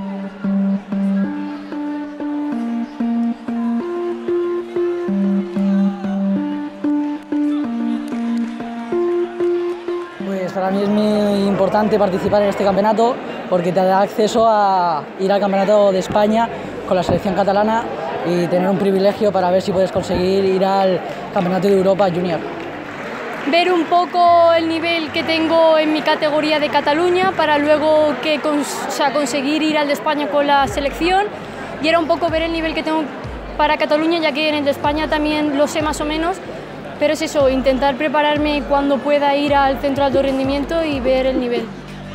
Pues para mí es muy importante participar en este campeonato porque te da acceso a ir al Campeonato de España con la selección catalana y tener un privilegio para ver si puedes conseguir ir al Campeonato de Europa Junior. Ver un poco el nivel que tengo en mi categoría de Cataluña para luego conseguir ir al de España con la selección, y era un poco ver el nivel que tengo para Cataluña, ya que en el de España también lo sé más o menos, pero es eso, intentar prepararme cuando pueda ir al centro de alto rendimiento i ver el nivell.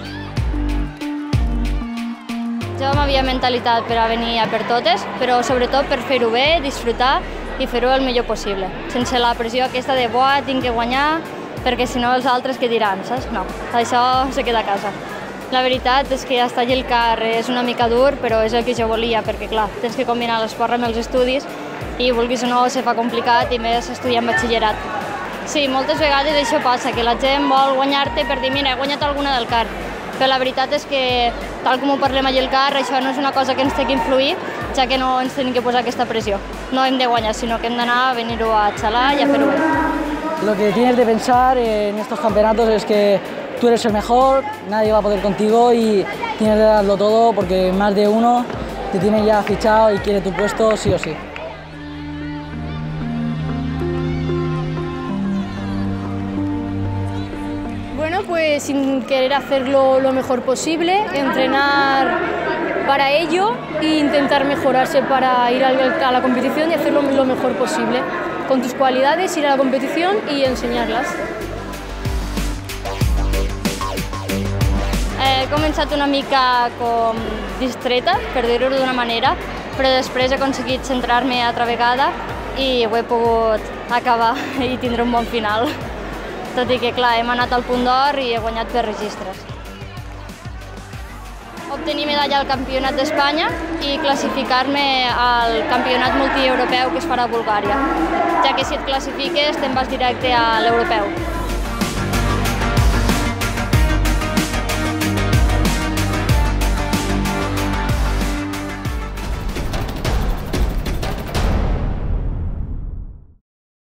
Jo m'havia mentalitat per a venir a per totes, però sobretot per fer-ho bé, disfrutar i fer-ho el millor possible, sense la pressió aquesta de «buah, tinc que guanyar», perquè si no els altres què diran, saps? No, això se queda a casa. La veritat és que estar allà al car és una mica dur, però és el que jo volia, perquè clar, tens que combinar l'esport amb els estudis i vulguis o no se fa complicat, i més estudiar en batxillerat. Sí, moltes vegades això passa, que la gent vol guanyar-te per dir «mira, he guanyat alguna del car», però la veritat és que, tal com ho parlem allà al car, això no és una cosa que ens té que influir, ja que no ens tenim que posar aquesta pressió. No hem de guanyar, sinó que hem d'anar a venir-ho a xalar i a fer-ho bé. Lo que tienes de pensar en estos campeonatos es que tú eres el mejor, nadie va a poder contigo y tienes de darlo todo porque más de uno te tiene ya fichado y quiere tu puesto sí o sí. Bueno, pues sin querer hacerlo lo mejor posible, entrenar para ello e intentar mejorarse para ir a la competición y hacerlo lo mejor posible. Con tus cualidades, ir a la competición y enseñarlas. He començat una mica com distreta, per dir-ho d'una manera, però després he aconseguit centrar-me altra vegada i ho he pogut acabar i tindre un bon final. Tot i que, clar, hem anat al punt d'or i he guanyat per registres. Obtenir medalla al Campionat d'Espanya i classificar-me al Campionat multieuropeu que es farà a Bulgària, ja que si et classifiques te'n vas directe a l'europeu.